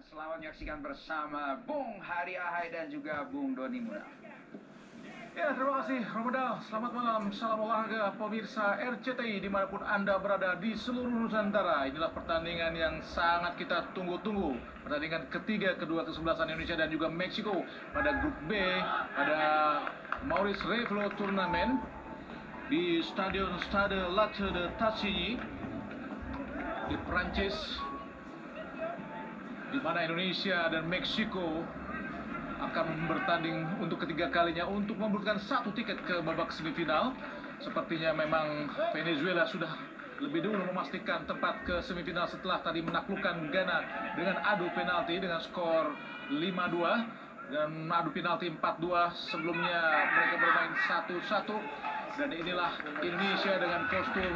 Selamat menyaksikan bersama Bung Hari Ahai dan juga Bung Doni Munaf. Ya, terima kasih Romadal. Selamat malam, salam olahraga pemirsa RCTI dimanapun Anda berada di seluruh Nusantara. Inilah pertandingan yang sangat kita tunggu-tunggu. Pertandingan ketiga kedua kesebelasan Indonesia dan juga Meksiko pada grup B pada Maurice Revello Turnamen di Stadion Stade Latte de Tassigny di Prancis, di mana Indonesia dan Meksiko akan bertanding untuk ketiga kalinya untuk membutuhkan satu tiket ke babak semifinal. Sepertinya memang Venezuela sudah lebih dulu memastikan tempat ke semifinal setelah tadi menaklukkan Ghana dengan adu penalti dengan skor 5-2 dan adu penalti 4-2. Sebelumnya mereka bermain 1-1 dan inilah Indonesia dengan kostum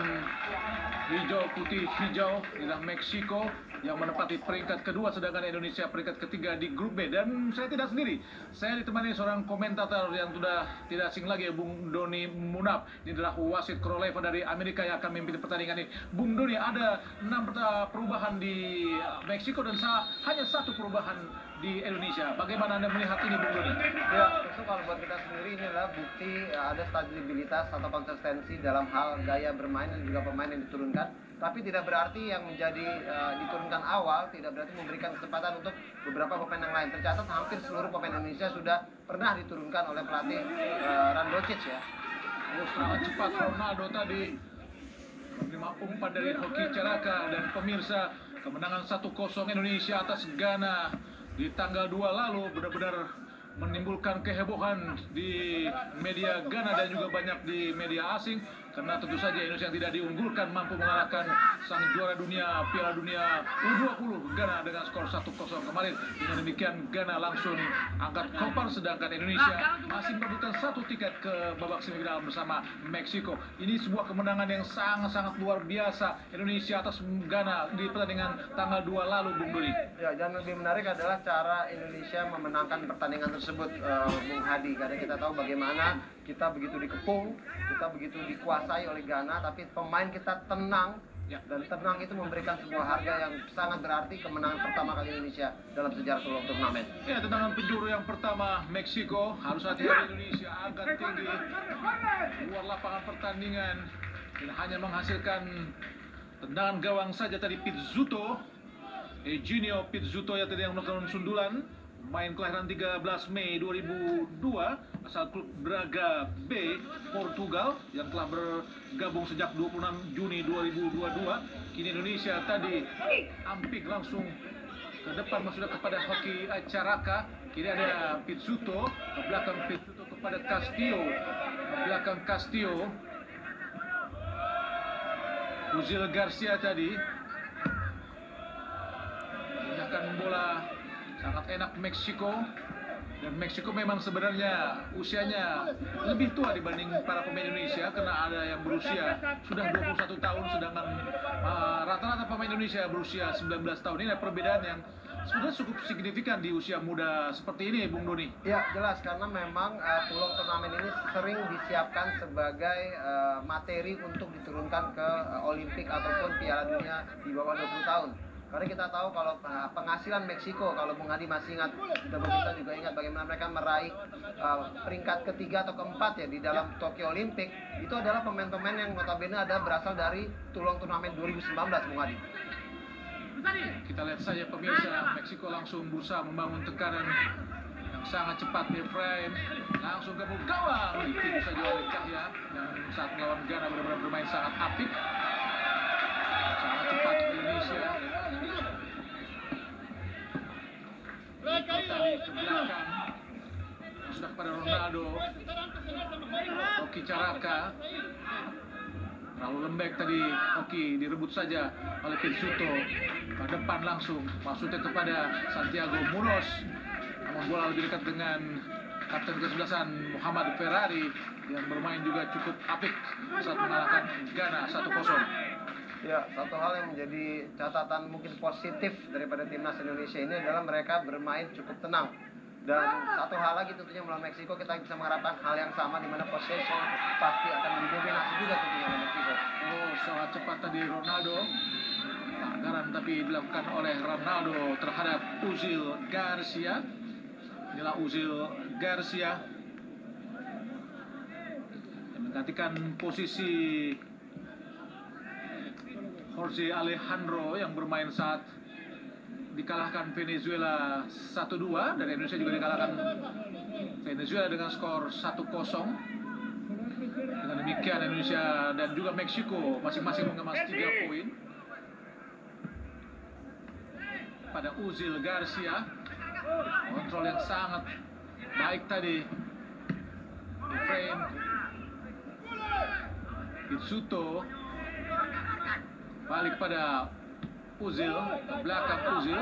hijau putih hijau, inilah Meksiko yang menempati peringkat kedua, sedangkan Indonesia peringkat ketiga di grup B. Dan saya tidak sendiri, saya ditemani seorang komentator yang sudah tidak asing lagi, Bung Doni Munaf. Ini adalah wasit Kroleva dari Amerika yang akan memimpin pertandingan ini. Bung Doni, ada 6 perubahan di Meksiko dan hanya 1 perubahan di Indonesia. Bagaimana Anda melihat ini, Bung Doni? Ya, tentu kalau buat kita sendiri ini adalah bukti ada stabilitas atau konsistensi dalam hal gaya bermain dan juga pemain yang diturunkan. Tapi tidak berarti yang menjadi diturunkan awal tidak berarti memberikan kesempatan untuk beberapa pemain yang lain. Tercatat hampir seluruh pemain Indonesia sudah pernah diturunkan oleh pelatih Randocic ya. Sangat cepat Ronaldo tadi menerima umpan dari Hoki Caraka. Dan pemirsa, kemenangan 1-0 Indonesia atas Ghana di tanggal 2 lalu benar-benar menimbulkan kehebohan di media Ghana dan juga banyak di media asing, karena tentu saja Indonesia yang tidak diunggulkan mampu mengalahkan sang juara dunia Piala Dunia U20 Ghana dengan skor 1-0 kemarin. Dengan demikian Ghana langsung angkat kompar, sedangkan Indonesia masih membutuhkan 1 tiket ke babak semifinal bersama Meksiko. Ini sebuah kemenangan yang sangat-sangat luar biasa Indonesia atas Ghana di pertandingan tanggal 2 lalu, Bung Doni. Ya, dan lebih menarik adalah cara Indonesia memenangkan pertandingan tersebut, Bung Hadi, karena kita tahu bagaimana kita begitu dikepung, kita begitu dikuasai oleh Ghana, tapi pemain kita tenang. Ya. Dan tenang itu memberikan sebuah harga yang sangat berarti, kemenangan pertama kali Indonesia dalam sejarah seluruh turnamen. Ya, tendangan penjuru yang pertama Meksiko, harus hati-hati Indonesia agak tinggi luar lapangan pertandingan dan hanya menghasilkan tendangan gawang saja tadi. Pizzuto, Eugenio Pizzuto ya tadi yang melakukan sundulan, pemain kelahiran 13 Mei 2002 asal klub Braga B Portugal yang telah bergabung sejak 26 Juni 2022. Kini Indonesia tadi ampik langsung ke depan sudah kepada Hoki Caraka. Kini ada Pizzuto, ke belakang Pizzuto kepada Castillo, ke belakang Castillo. Uzil Garcia tadi pindahkan bola, sangat enak Meksiko. Dan Meksiko memang sebenarnya usianya lebih tua dibanding para pemain Indonesia, karena ada yang berusia sudah 21 tahun, sedangkan rata-rata pemain Indonesia berusia 19 tahun. Ini ada perbedaan yang sudah cukup signifikan di usia muda seperti ini, Bung Doni. Ya, jelas, karena memang peluang turnamen ini sering disiapkan sebagai materi untuk diturunkan ke Olimpik ataupun Piala Dunia di bawah 20 tahun. Karena kita tahu kalau penghasilan Meksiko, kalau Bung Hadi masih ingat, dan kita juga ingat bagaimana mereka meraih peringkat ketiga atau keempat ya di dalam Tokyo Olimpik, itu adalah pemain-pemain yang notabene ada berasal dari turnamen 2019, Bung Hadi. Kita lihat saja pemirsa, Meksiko langsung berusaha membangun tekanan yang sangat cepat di frame, langsung ke gawang, ditipu saja oleh Cahya yang saat melawan Ghana benar-benar bermain sangat apik. Sangat cepat Indonesia. Tadi ke belakang sudah kepada Ronaldo, Hoki Caraka, terlalu lembek tadi Hoki, direbut saja oleh Pizzuto. Ke depan langsung maksudnya kepada Santiago Munoz, namun bola lebih dekat dengan kapten kesebelasan Muhammad Ferrari yang bermain juga cukup apik saat mengalahkan Ghana 1-0. Ya, satu hal yang menjadi catatan mungkin positif daripada timnas Indonesia ini adalah mereka bermain cukup tenang. Dan satu hal lagi tentunya melawan Meksiko kita bisa mengharapkan hal yang sama, di mana possession pasti akan didominasi juga tentunya oleh Meksiko. Oh, sangat cepat tadi Ronaldo. pelanggaran tapi dilakukan oleh Ronaldo terhadap Uzil Garcia. Inilah Uzil Garcia yang menggantikan posisi Jorge Alejandro yang bermain saat dikalahkan Venezuela 1-2, dan Indonesia juga dikalahkan Venezuela dengan skor 1-0. Dengan demikian Indonesia dan juga Meksiko masing-masing mengemas 3 poin. Pada Uzil Garcia, kontrol yang sangat baik tadi. Efrain Pizzuto balik pada Uzil, ke belakang Uzil.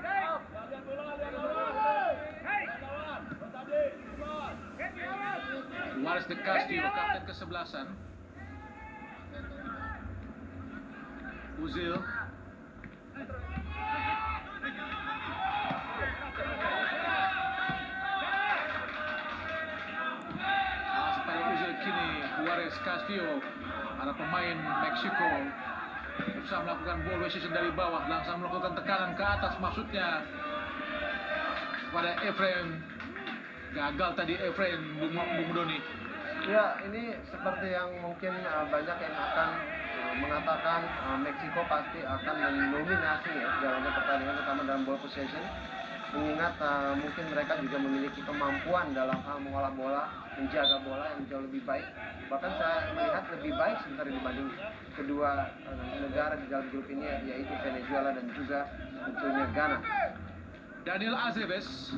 Juarez de Castillo, kapten ke-11. Uzil. Masih pada Uzil kini Juarez Castillo. Para pemain Meksiko berusaha melakukan ball position dari bawah, langsung melakukan tekanan ke atas, maksudnya pada Efrain. Gagal tadi Efrain, Bung Doni. Ya, ini seperti yang mungkin banyak yang akan mengatakan Meksiko pasti akan mendominasi ya jalannya pertandingan, terutama dalam ball possession. Mengingat mungkin mereka juga memiliki kemampuan dalam hal mengolah bola, menjaga bola yang jauh lebih baik. Bahkan saya melihat lebih baik sebenarnya dibanding kedua negara di dalam grup ini, yaitu Venezuela dan juga tentunya Ghana. Daniel Azeves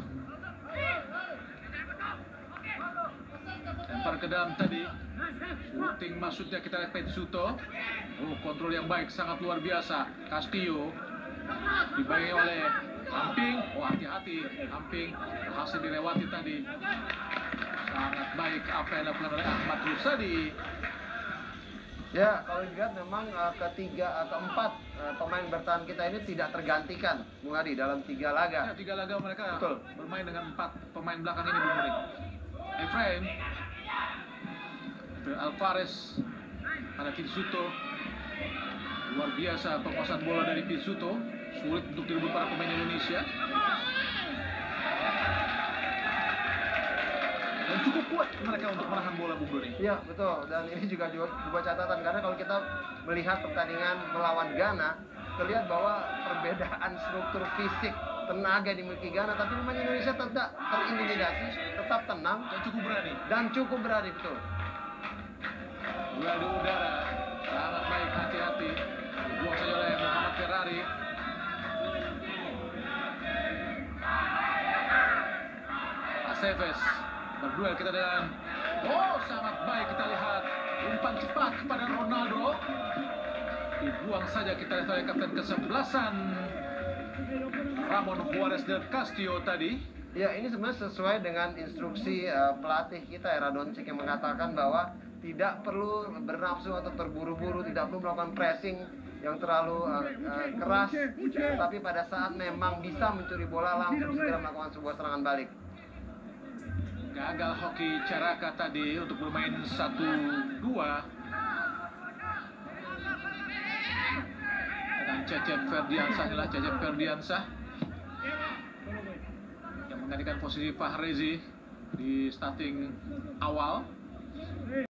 lempar ke dalam tadi, shooting maksudnya, kita lihat Pizzuto. Kontrol yang baik, sangat luar biasa. Castillo dibayangi oleh Amping. Hati-hati, Amping berhasil dilewati tadi. Sangat baik apa yang dilakukan oleh Ahmad Rusadi. Ya, kalau dilihat memang keempat pemain bertahan kita ini tidak tergantikan, Bung Adi, dalam 3 laga. Ya, 3 laga mereka Betul. bermain dengan 4 pemain belakang ini, Bung Muri. Efrain Alvarez pada Pizzuto. Luar biasa penguasaan bola dari Pizzuto. Sulit untuk direbut para pemain Indonesia. Dan cukup kuat mereka untuk menahan bola, Bung Doni. Iya, betul. Dan ini juga catatan, karena kalau kita melihat pertandingan melawan Ghana, terlihat bahwa perbedaan struktur fisik, tenaga dimiliki Ghana, tapi pemain Indonesia tetap terintimidasi, tetap tenang dan cukup berani, betul. Bola di udara sangat baik, hati-hati. Dibuang saja oleh Muhammad Ferrari. Aceves berduel kita dengan sangat baik, kita lihat umpan cepat kepada Ronaldo. Dibuang saja, kita lihat oleh kapten ke-11 Ramon Juarez del Castillo tadi. Ya, ini sebenarnya sesuai dengan instruksi pelatih kita, Radoncic, yang mengatakan bahwa tidak perlu bernafsu atau terburu-buru, tidak perlu melakukan pressing yang terlalu keras, tapi pada saat memang bisa mencuri bola langsung segera melakukan sebuah serangan balik. Gagal hoki Caraka tadi untuk bermain 1-2 dengan Cecep Ferdiansah. Inilah Cecep Ferdiansah yang menggantikan posisi Fahrezi di starting awal.